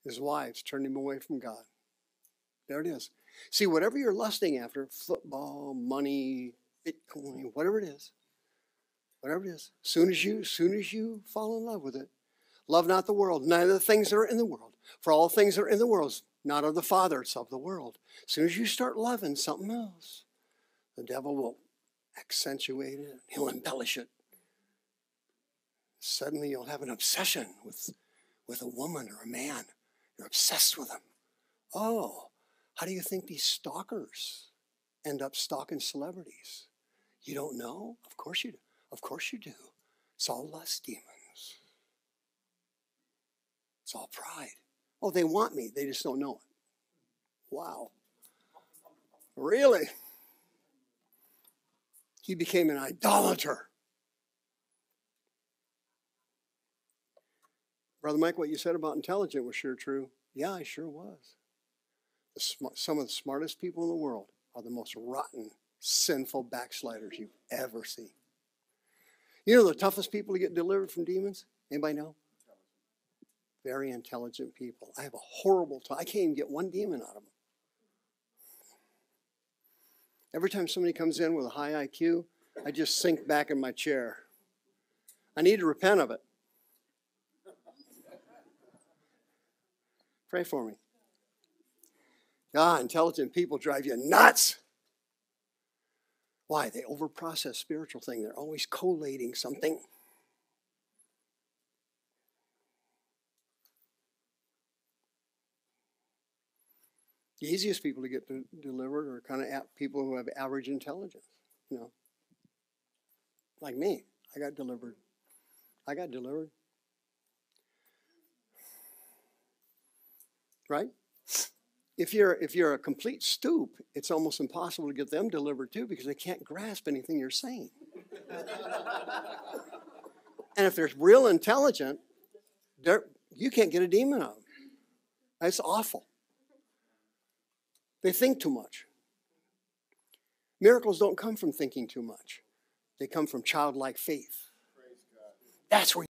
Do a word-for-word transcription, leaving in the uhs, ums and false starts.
His wives turned him away from God. There it is. See, whatever you're lusting after, football, money, Bitcoin, whatever it is, whatever it is, soon as you, soon as you fall in love with it, love not the world, neither of the things that are in the world. For all things that are in the world is not of the Father, it's of the world. As soon as you start loving something else, the devil will accentuate it. He'll embellish it. Suddenly you'll have an obsession with, with a woman or a man. You're obsessed with them. Oh, how do you think these stalkers end up stalking celebrities? You don't know? Of course you do. Of course you do. It's all lust demons. It's all pride. Oh, they want me. They just don't know it. Wow. Really? He became an idolater. Brother Mike, what you said about intelligent was sure true. Yeah, I sure was. The sm- some of the smartest people in the world are the most rotten, sinful backsliders you've ever seen. You know the toughest people to get delivered from demons? Anybody know? Very intelligent people. I have a horrible time. I can't even get one demon out of them. Every time somebody comes in with a high I Q, I just sink back in my chair. I need to repent of it. Pray for me. God, intelligent people drive you nuts. Why? They overprocess spiritual things. They're always collating something. The easiest people to get to, delivered are kind of people who have average intelligence. You know, like me. I got delivered. I got delivered. Right? If you're if you're a complete stoop, it's almost impossible to get them delivered too because they can't grasp anything you're saying. And if they're real intelligent, they're, you can't get a demon out of them. That's awful. They think too much. Miracles don't come from thinking too much. They come from childlike faith. That's where